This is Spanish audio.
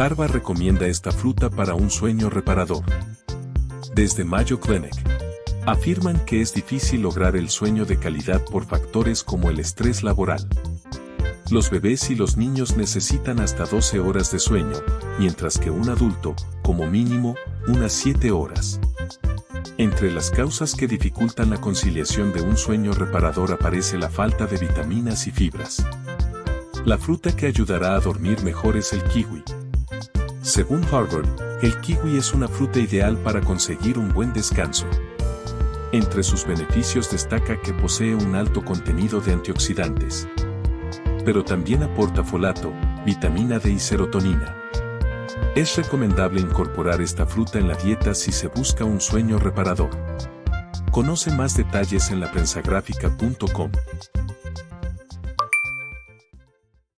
Harvard recomienda esta fruta para un sueño reparador. Desde Mayo Clinic afirman que es difícil lograr el sueño de calidad por factores como el estrés laboral. Los bebés y los niños necesitan hasta 12 horas de sueño, mientras que un adulto, como mínimo, unas 7 horas. Entre las causas que dificultan la conciliación de un sueño reparador aparece la falta de vitaminas y fibras. La fruta que ayudará a dormir mejor es el kiwi. Según Harvard, el kiwi es una fruta ideal para conseguir un buen descanso. Entre sus beneficios destaca que posee un alto contenido de antioxidantes. Pero también aporta folato, vitamina D y serotonina. Es recomendable incorporar esta fruta en la dieta si se busca un sueño reparador. Conoce más detalles en laprensagrafica.com.